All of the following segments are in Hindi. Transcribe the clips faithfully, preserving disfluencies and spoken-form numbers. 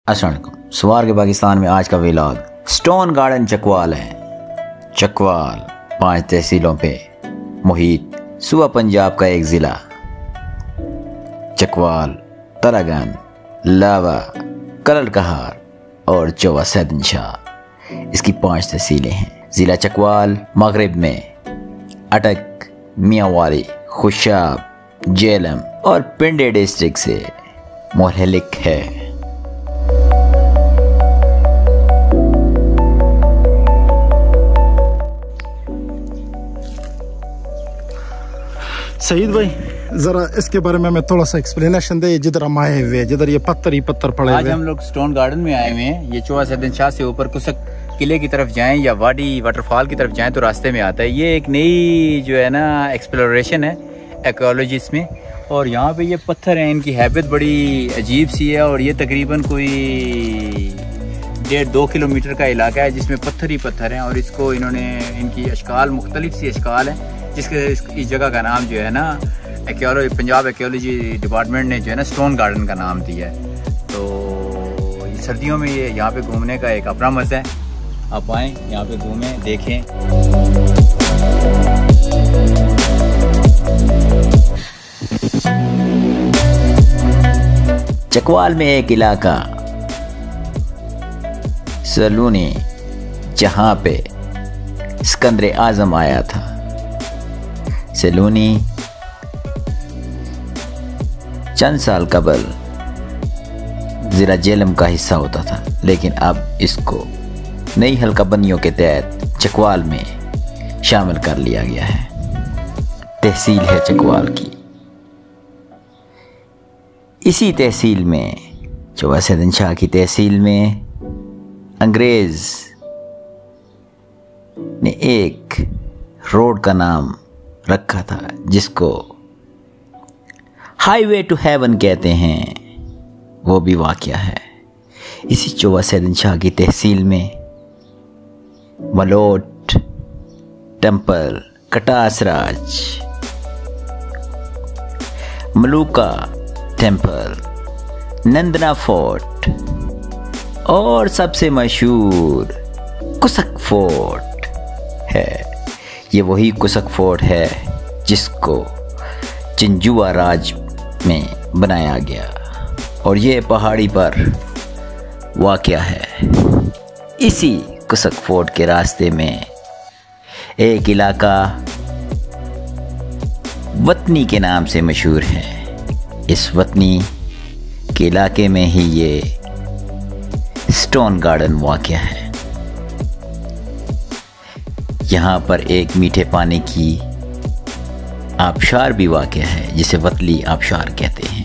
अस्सलाम वालेकुम। सवार के पाकिस्तान में आज का व्लॉग स्टोन गार्डन चकवाल है। चकवाल पांच तहसीलों पे मुहित सूबा पंजाब का एक ज़िला। चकवाल, तरागन, लावा, करल कहार और चौवा सैदनशाह इसकी पांच तहसीलें हैं। ज़िला चकवाल मगरिब में अटक, मियांवाली, खुशाब, जेलम और पिंडी डिस्ट्रिक्ट से मुंसलिक है। सईद भाई, जरा इसके बारे में मैं थोड़ा सा एक्सप्लेनेशन दे। जिधर हम आए हुए, जिधर ये पत्थर ही पत्थर पड़े हुए। आज हम लोग स्टोन गार्डन में आए हुए हैं। ये चौवा सैदनशाह से ऊपर कुसक किले की तरफ जाएं या वाडी वाटरफॉल की तरफ जाएं तो रास्ते में आता है। ये एक नई जो है ना एक्सप्लोरेशन है एक्वालॉजी में। और यहाँ पे ये पत्थर हैं, इनकी हैबिट बड़ी अजीब सी है। और ये तकरीबन कोई डेढ़ दो किलोमीटर का इलाका है जिसमें पत्थर ही पत्थर हैं। और इसको इन्होंने इनकी अशकाल मुख्तलिफ सी अशकाल हैं, जिसके इस जगह का नाम जो है ना एक्वालॉजी, पंजाब एक्वालॉजी डिपार्टमेंट ने जो है ना स्टोन गार्डन का नाम दिया है। तो सर्दियों में ये यहाँ पे घूमने का एक अपना मज़ा है। आप आएँ यहाँ पे घूमें, देखें। चकवाल में एक इलाका सलूनी, जहाँ पे सिकंदर आज़म आया था। सलूनी चंद साल कबल ज़िला जेलम का हिस्सा होता था, लेकिन अब इसको नई हल्काबंदियों के तहत चकवाल में शामिल कर लिया गया है। तहसील है चकवाल की। इसी तहसील में, चौवा सैदनशाह की तहसील में, अंग्रेज़ ने एक रोड का नाम रखा था जिसको हाईवे टू हेवन कहते हैं। वो भी वाक़या है इसी चौवा सैदनशाह की तहसील में। Malot temple, Katasraj, Maluka temple, Nandana fort और सबसे मशहूर कुसक फोर्ट है। ये वही कुसक फोर्ट है जिसको चिंजुआ राज में बनाया गया और ये पहाड़ी पर वाक़या है। इसी कुसक फोर्ट के रास्ते में एक इलाका वतनी के नाम से मशहूर है। इस वतनी के इलाके में ही ये स्टोन गार्डन वाक़या है। यहाँ पर एक मीठे पानी की आबशार भी वाक़या है जिसे वतली आबशार कहते हैं।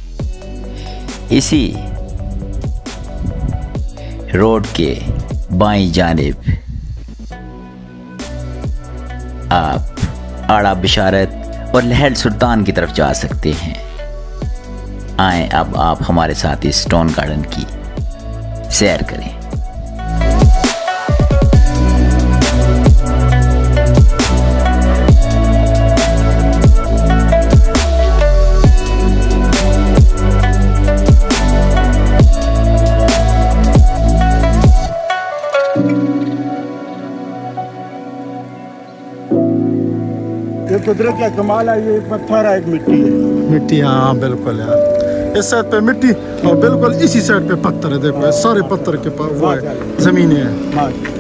इसी रोड के बाईं जानिब आप आड़ा बिशारत और लहर सुल्तान की तरफ जा सकते हैं। आएँ अब आप हमारे साथ इस स्टोन गार्डन की सैर करें। ये कुदरत का कमाल है। ये पत्थर है, एक मिट्टी है। मिट्टी, हाँ बिल्कुल यार। इस साइड पे मिट्टी और बिल्कुल इसी साइड पे पत्थर है। देखो सारे पत्थर के पास वो है, जमीनें हैं।